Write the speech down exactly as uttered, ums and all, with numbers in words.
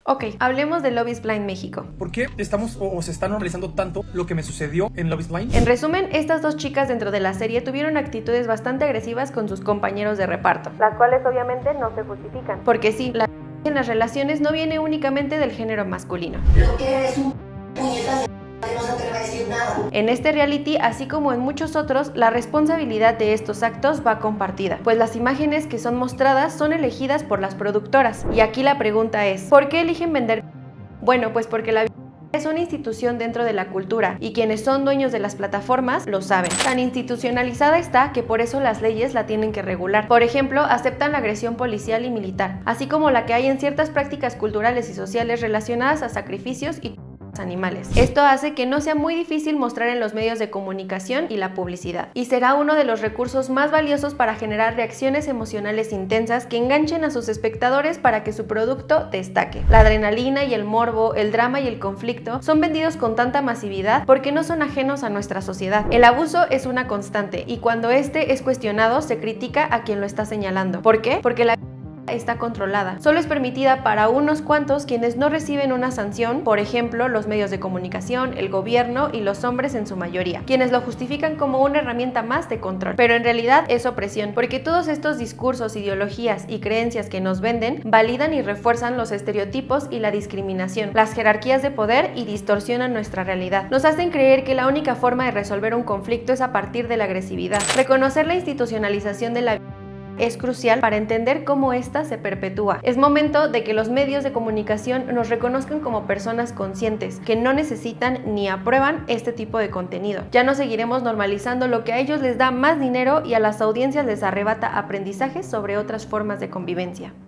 Ok, hablemos de Love is Blind México. ¿Por qué estamos o, o se está normalizando tanto lo que me sucedió en Love is Blind? En resumen, estas dos chicas dentro de la serie tuvieron actitudes bastante agresivas con sus compañeros de reparto, las cuales obviamente no se justifican. Porque sí, la en las relaciones no viene únicamente del género masculino. Lo que eres un puñetazo de no se atreve a decir nada. En este reality, así como en muchos otros, la responsabilidad de estos actos va compartida, pues las imágenes que son mostradas son elegidas por las productoras. Y aquí la pregunta es, ¿por qué eligen vender? Bueno, pues porque la es una institución dentro de la cultura y quienes son dueños de las plataformas lo saben. Tan institucionalizada está que por eso las leyes la tienen que regular. Por ejemplo, aceptan la agresión policial y militar, así como la que hay en ciertas prácticas culturales y sociales relacionadas a sacrificios y animales. Esto hace que no sea muy difícil mostrar en los medios de comunicación y la publicidad, y será uno de los recursos más valiosos para generar reacciones emocionales intensas que enganchen a sus espectadores para que su producto destaque. La adrenalina y el morbo, el drama y el conflicto son vendidos con tanta masividad porque no son ajenos a nuestra sociedad. El abuso es una constante y cuando este es cuestionado se critica a quien lo está señalando. ¿Por qué? Porque la está controlada. Solo es permitida para unos cuantos quienes no reciben una sanción, por ejemplo, los medios de comunicación, el gobierno y los hombres en su mayoría, quienes lo justifican como una herramienta más de control. Pero en realidad es opresión, porque todos estos discursos, ideologías y creencias que nos venden validan y refuerzan los estereotipos y la discriminación, las jerarquías de poder y distorsionan nuestra realidad. Nos hacen creer que la única forma de resolver un conflicto es a partir de la agresividad. Reconocer la institucionalización de la es crucial para entender cómo ésta se perpetúa. Es momento de que los medios de comunicación nos reconozcan como personas conscientes, que no necesitan ni aprueban este tipo de contenido. Ya no seguiremos normalizando lo que a ellos les da más dinero y a las audiencias les arrebata aprendizajes sobre otras formas de convivencia.